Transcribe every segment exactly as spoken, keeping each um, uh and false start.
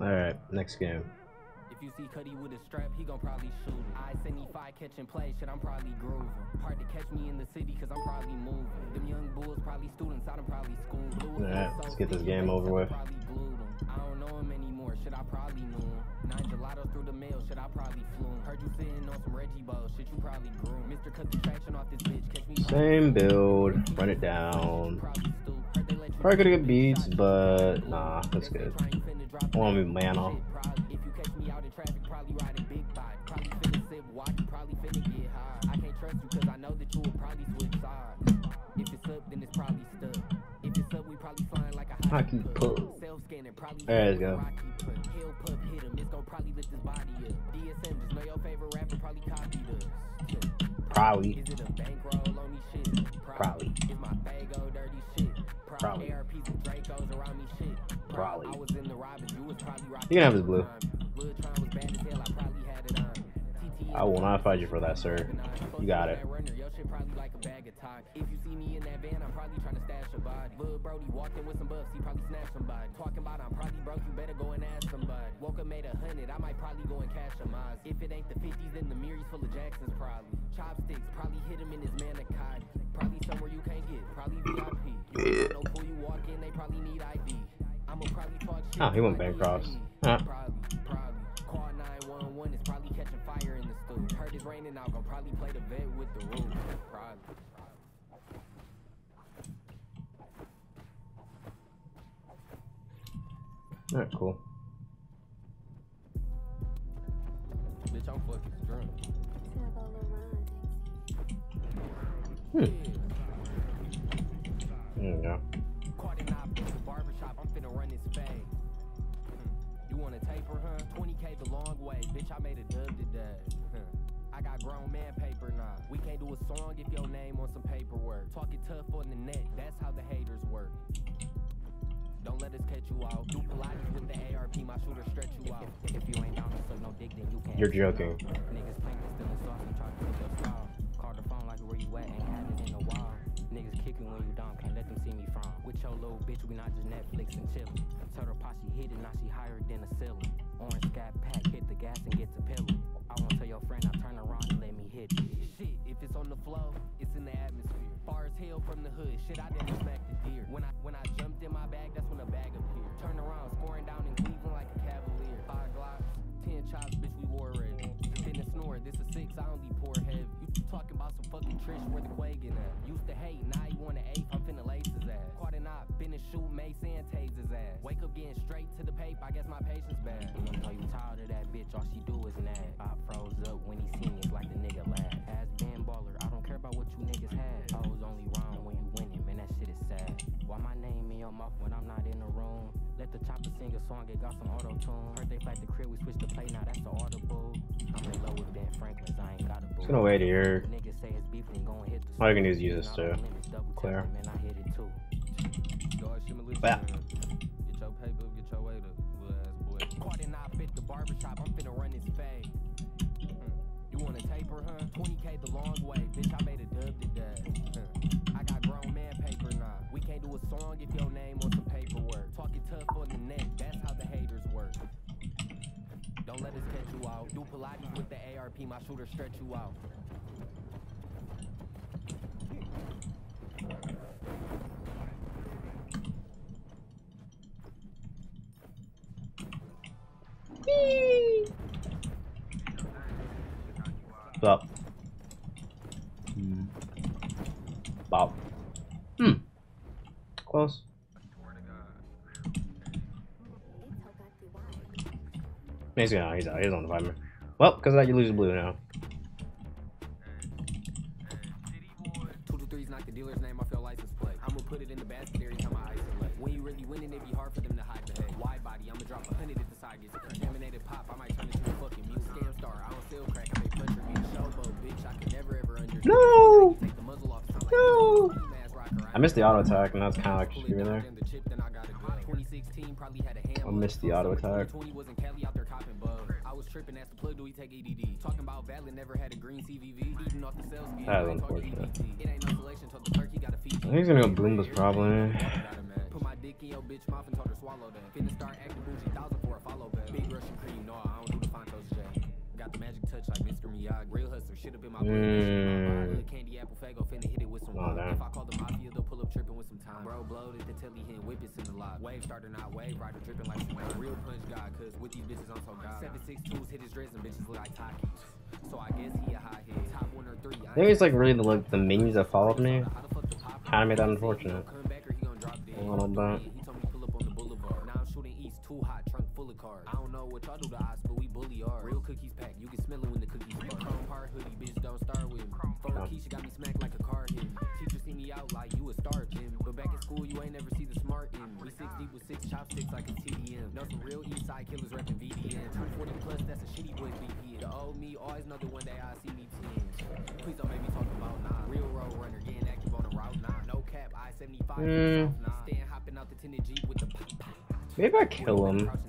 Alright, next game. If you see Cuddy with a strap, he gon' probably shoot him. I seventy-five catch and play, shit, I'm probably grooving. Hard to catch me in the city, cause I'm probably moving. Them young bulls probably students, I done probably school. Alright, let's get this game over with. I don't know him anymore, shit, I probably knew him. Nine gelatos through the mail, shit, I probably flew him. Heard you sitting on some Reggie Bow, shit, you probably grew him. Mister cut the traction off this bitch, catch me. Same build, run it down. Probably gonna get beats, but nah, that's good. I wanna be man off. If you catch me out in traffic, probably riding big bike. Probably finna sip, watch, probably finna get high. I can't trust you cause I know that you will probably switch sides. If it's up, then it's probably stuck. If it's up, we probably flying like a hockey puck. Self-scanning, probably. There you go. Hell pup hit him, it's gon' probably lift his body up. D S M, just know your favorite rapper probably copied us. Probably. Is it a bankroll on me shit? Probably. Is my bag old dirty shit? Probably. A R Ps and Dracos around me shit. Probably. I was in the Robins, you was probably rocking. You can have his blue. Blood trying was bad as hell, I probably had it on. I will not fight you for that, sir. You got it. Your shit probably like a bag of talk. If you see me in that van, I'm probably trying to stash a body. Lil Brody walked in with some buffs, he probably snatched somebody. Talking about I'm probably broke, you better go and ask somebody. Woke up made a hundred, I might probably go and cash a Maz. If it ain't the fifties, then the Mirrors full of Jacksons probably. Chopsticks, probably hit him in his manicotti. Probably somewhere you can't get, probably V I P. You don't know who you walk in, they probably need I D. I'ma probably talk shit. Oh, he went Bancroft. Huh. Probably, probably. Call nine one one, it's probably catching fire in the stool. Heard it's raining out, gon' probably play the vet with the roof. Probably. Alright, cool. Bitch, I'm fucking drunk. Hmm. There you go. Caught in our bitch barbershop, I'm finna run this fade. You wanna taper, huh? twenty K the long way, bitch, I made a dub today. I got grown man paper now. We can't do a song if your name on some paperwork. Talking tough on the net, that's how the haters work. Don't let us catch you out. Do Pilates with the A R P, my shooter stretch you out. If, if you ain't down to suck no dick, then you can't. You're joking. Niggas planking still in sauce and try to take your style. Call the phone like where you at, ain't had it in a while. Niggas kicking when you down, can't let them see me from. With your little bitch, we not just Netflix and chillin'. Tell her posse hit it, now she higher than a ceiling. Orange scat pack, hit the gas and get to pilling. I won't tell your friend, I turn around and let me hit it. Shit, if it's on the flow, it's in the atmosphere. Far as hell from the hood, shit, I didn't smack the deer. When I when I jumped in my bag, that's when the bag appeared. Turn around, scoring down in Cleveland like a Cavalier. Five Glocks, ten chops, bitch, we war ready. Spin and snore, this a six, I only pour heavy. You talking about some fucking Trish, where the Quagan at? Used to hate, now you want an eighth, I'm finna lace his ass. Caught an op, been and shoot, Mace and tase his ass. Wake up getting straight to the paper, I guess my patience bad. You know you tired of that bitch, all she do is nag. Pop froze up when he seen me, it's like the nigga laugh. Has been baller, I don't care about what you niggas had. I was only wrong when you winning, man, that shit is sad. Why my name in your mouth when I'm not in the room? Let the chopper sing a song, it got some auto-tune. Heard they fight the crib, we switched the play, now that's the audible. I'm in love with Ben Franklin, I ain't got a boo. Just gonna wait here. Niggas say it's beef, then go and hit the All you can do is use this to clear. Man, I hit it too. Yeah. Get your paper, get your weight up, little ass boy. Caught and I fit the barbershop, I'm finna run this fade. You want a taper, huh? twenty K the long way, bitch, I made a dub today. I got grown man paper now. We can't do a song if your name on some paperwork. Talking tough on the net, that's how the haters work. Don't let us catch you out. Do Pilates with the A R P, my shooter stretch you out. What's up? Hmm. Bob. Hmm. Close. He's gonna, he's out. He's on the five minute. Well, because of that, you lose blue now. Two to threes knock the dealer's name off your license plate. I'm gonna put it in the basket every time I isolate. When you really winning, it be hard for them to hide the head. Wide body, I'm gonna drop a hundred at the side, gets a contaminated pop. I might turn into a fucking mute. Scam star, I don't sell crack, I make pleasure be a showboat, bitch. I could never ever understand. No! Take the muzzle off, sound like No! a I missed the auto attack, and that's kind of like shooting there. twenty sixteen probably had a hand. I missed the auto attack. twenty wasn't Kelly out there copping bug. I was tripping, asked the plug, do he take A D D? Talking about Valid never had a green C V V. Eating off the sales gear. That is unfortunate. It ain't no selection, told the turkey got a feed. I think he's gonna go Bloomba's probably. Put my dick in your bitch mouth and told her swallow that. Finna start acting bougie, thousand for a follow back. shit up in my Mm. candy apple fago finna hit it with some Oh, if I call the mafia, they'll pull up tripping with some time. Bro, bloated the telly hitting whippets in the lot. Wave starter, not wave rider, dripping like some real punch guy. Cause with these bitches, I'm so god. Seven six twos hit his dress and bitches look like Takis. So I guess he a high head. Top one or three. I think it's like really the like the minions that followed me. Kind of made that unfortunate. A little bit. He told me pull up on the boulevard. Now I'm shooting east, too hot, trunk full of cars. I don't know what y'all do to us, but we bully ours. Real cookies pack, you can smell it when the cookies spark. Chrome heart hoodie, bitch, don't start with me. Phone Keisha got me smacked like a car hit. Teacher see me out like you a star, Jim. But back in school, you ain't never see the smart in. We six deep with six chopsticks like a T D M. Know some real east side killers reppin' V D M. two forty plus, that's a shitty boy B P M. The old me always know that one day I see me ten. Please don't make me talk about nah. Real road runner, getting active on the route, nah. No cap, I seventy-five, Mm. nah. Stand hopping out the tinted Jeep with the pop pop. Maybe I kill him. Mm.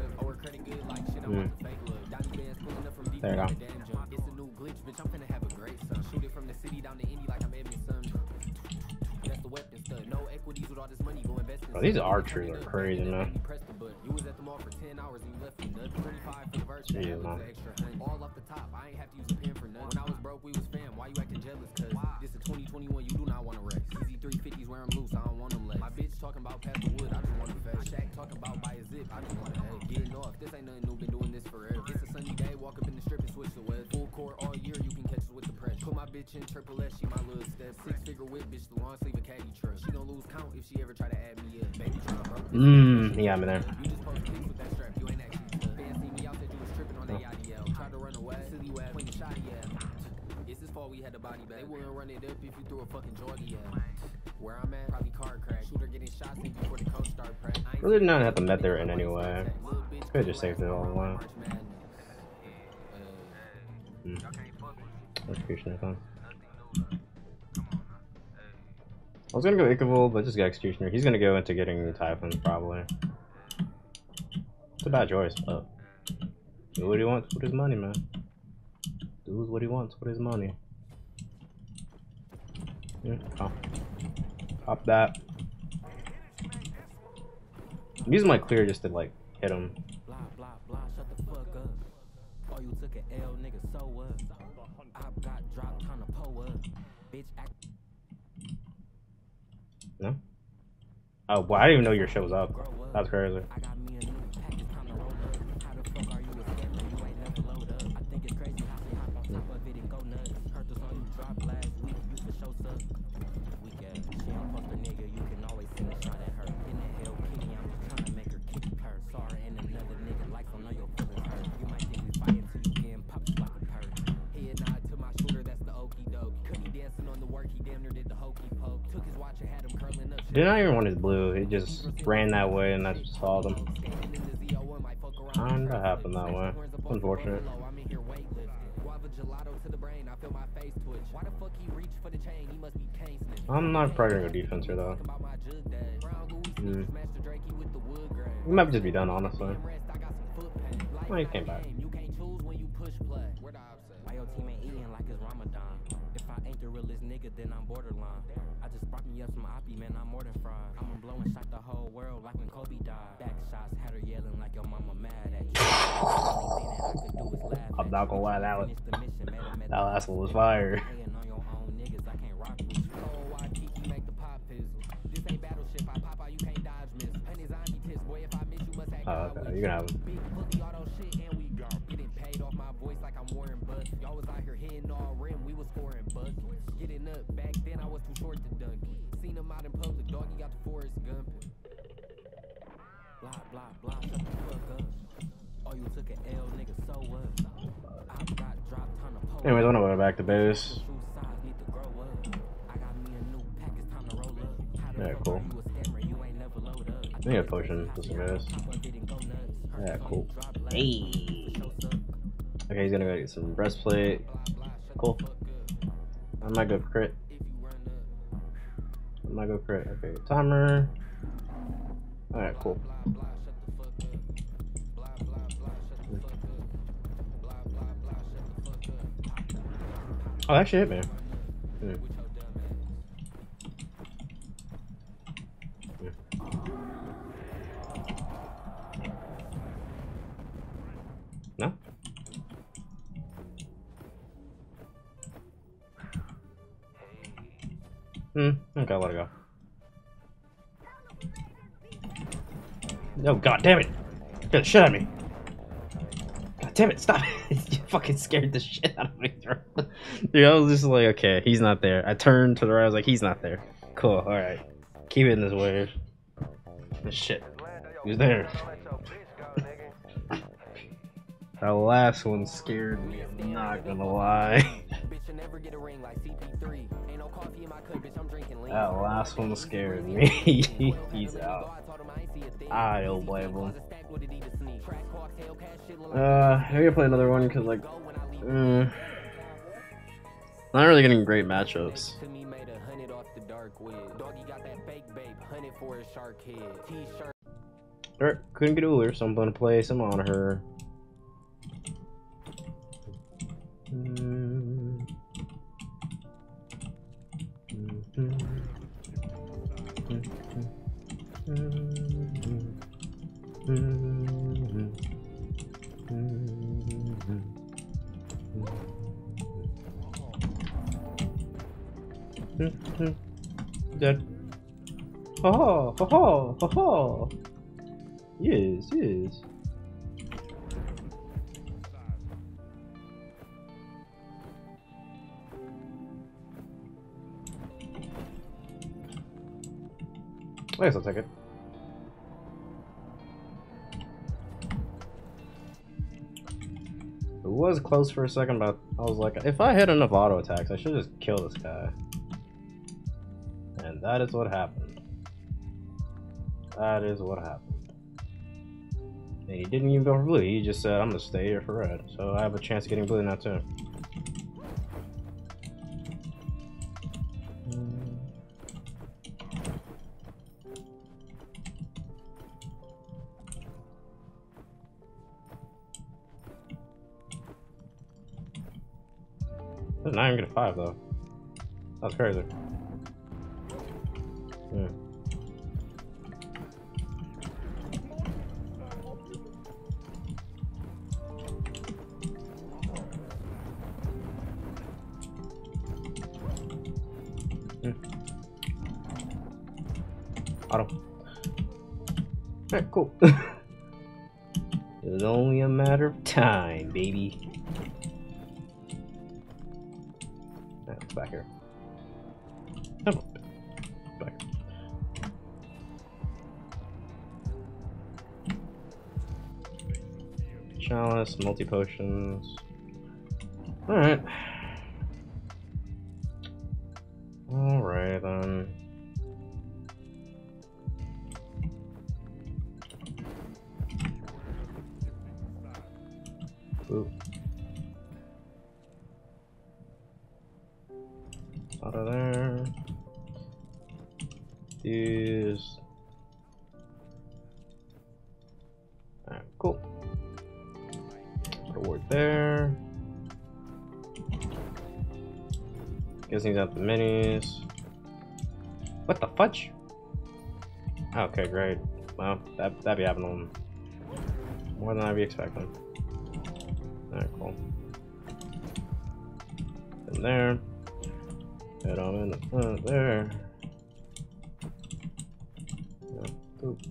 There you go. It's a new glitch, bitch. I'm finna have a great son. Shoot it from the city down to Indy like I'm Edmund son. That's the weapon stud. No equities with all this money go invest in. Oh, these archers are crazy, man. You was at the mall for ten hours and you left for nothing. twenty-five for the verse. Yeah, man. All off the top. I ain't have to use a pen for nothing. When I was broke, we was fam. Why you acting jealous? Cause this is twenty twenty-one. You do not want to race. Easy three fifties where I'm loose. I don't want them less. My bitch talking about past the wood. I just want to fetch. Shaq talking about buy a zip. I just want to hey, getting off. This ain't nothing new. Been doing this forever. It's a sunny day. Walk up in the strip and switch the weather. Full court all year. You can catch us with the press. Put my bitch in triple S. She my little step. Six figure whip. Bitch, the long sleeve a caddy truck. She gon' lose count if she ever try to add me up. Baby trying to broke. Mmm, yeah, I'm in there. You just post pics with that strap. You ain't actually tough. Fans see me out there. You was tripping on that yachty L. Tried to run away. Silly web. When you shot yeah. It's his fault we had the body back. They wouldn't run it up if you threw a fucking jordy at. Where I'm at, probably car crash. Shooter getting shots in before the coach start press. Really did not have to met there in any way. Could just saved it all along. Hmm. Executioner fun. I was gonna go Ichavold, but just got Executioner. He's gonna go into getting Typhons probably. It's a bad choice, but do what he wants with his money, man. Do what he wants with his money. Yeah, oh. Pop that. I'm using my clear just to like hit him. Blah blah blah, shut the fuck up. Oh, you took an L, nigga, so what? I got dropped, tryna pull up. Bitch, act. No? Oh, well, I didn't even know your show was up. That's crazy. I got me a new pack, it's time to roll up. How the fuck are you a scammer? You ain't never load up. I think it's crazy how they hop on top of it and go nuts. Heard the song you dropped last week, you for show suck. Weak ass, she don't post a nigga, you can always send a shot at her. In the hell, kitty, I'm just trying to make her kick her. Sorry, and another nigga like don't know your feelings hurt. You might think we fighting till you getting popped like a perk. Head nod to my shooter, that's the okie doke. Cuddy dancing on the work, he damn near did the hokey poke. Took his watch and had him curling up. Did not even want his blue. He just ran that way and I just followed him. Kinda happened that way. Unfortunate. I'm not probably gonna go defense here though. Mm. We might just be done, honestly. Oh, he came back. Why your team ain't eating like it's Ramadan? If I ain't the realest nigga, then I'm borderline. I just brought me up some oppie, man, I'm more than fried. I'ma blow and shot the whole world like when Kobe died. Back shots had her yelling like your mama mad at you. Only thing that I could do is laugh. I'm not gonna lie, that was that last one was fire. On your own niggas, I can't rock with you. Oh, why keep you make the pop pizzle? This ain't battleship, I pop out, you can't dodge miss. Honey zombie piss, boy, if I miss you must have Oh, okay, you can have him. big fully auto shit and we gone. Getting paid off my voice like I'm Warren Buff. Y'all was out here hitting all rim, we was scoring buckets. Getting up, back then I was too short to dunk it. Seen him out in public, doggy got the Forrest Gump. Blah, blah, blah, shut the fuck up. Oh, you took an L, nigga, so what? I got dropped, ton of poke. Anyways, I'm gonna go back to base. Yeah, cool. I need a potion for some guys. Yeah, cool. Hey. Okay, he's gonna go get some breastplate. Cool. I might go crit. I might go crit. Okay, timer. Alright, cool. Oh, that shit hit me. Hmm. No? Hmm, okay, let it go. No, god damn it! Get the shit out of me! God damn it, stop it! You fucking scared the shit out of me, bro. Dude, I was just like, okay, he's not there. I turned to the right, I was like, he's not there. Cool, alright. Keep it in this wave. Shit. He's there. That last one scared me, I'm not gonna lie. That last one scared me. He's out. I don't blame him. Uh, I'm gonna play another one because, like, mm, not really getting great matchups. Alright, couldn't get Uller, so I'm gonna play some on her. Mm. Mm-hmm. Dead. Oh, ho ho, ho ho. Yes, yes. I guess I'll take it. It was close for a second, but I was like, if I hit enough auto attacks, I should just kill this guy. And that is what happened. That is what happened. And he didn't even go for blue, he just said, I'm gonna stay here for red. So I have a chance of getting blue now too. Not even get a five though. That's crazy. Hmm. Hmm. Auto. Alright, cool. It's only a matter of time, baby. Back here. Oh, back. Chalice, multi potions. All right. All right then. Oop. Out of there. Use. Alright, cool. Reward there. Guessing he's at the minis. What the fudge? Okay, great. Well, that that'd be happening more than I'd be expecting. Alright, cool. In there. Head on in the front there. Yeah, oop.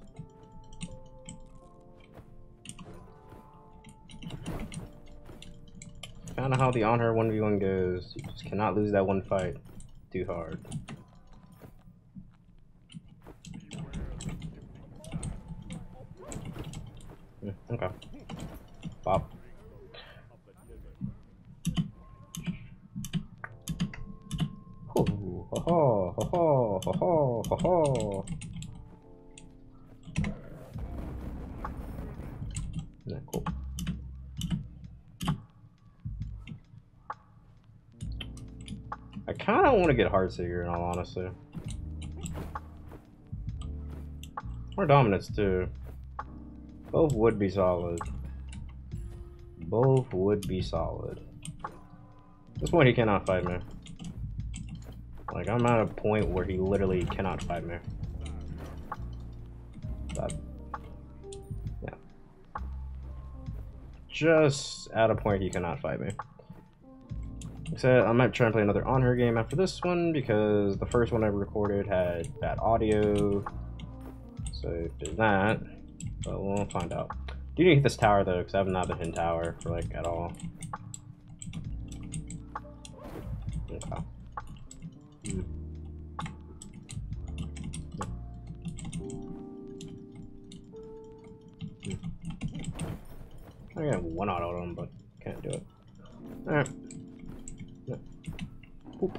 Kinda how the on her one v one goes. You just cannot lose that one fight too hard. Mm, okay. Pop. Ho ho ho ho ho ho ho ho. Yeah, cool. I kind of want to get Heartseeker in all honesty. Or Dominance too. Both would be solid. Both would be solid. At this point he cannot fight me. Like, I'm at a point where he literally cannot fight me. But, yeah. Just at a point he cannot fight me. Like I said, I might try and play another On Her game after this one because the first one I recorded had bad audio. So there's that. But we'll find out. Do you need to hit this tower though, because I have not been hitting tower for like at all. Okay. Hmm. I got one auto on him, but can't do it. Alright. Yeah. Boop.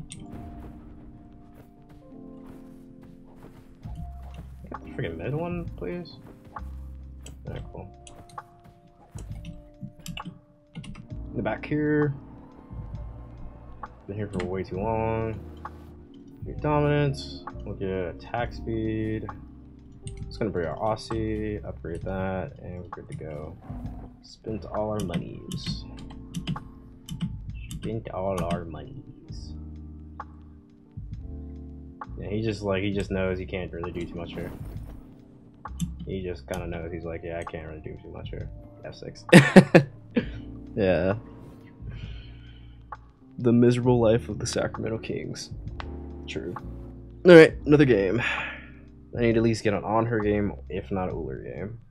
Get the freaking mid one, please. Alright, cool. In the back here. Been here for way too long. Your dominance. We'll get attack speed. It's gonna bring our Aussie, upgrade that, and we're good to go. Spent all our monies. Spent all our monies. Yeah, he just like he just knows he can't really do too much here. He just kind of knows. He's like, yeah, I can't really do too much here. F six. Yeah. The miserable life of the Sacramento Kings. True. All right, another game. I need to at least get an On Her game, if not a Ullr game.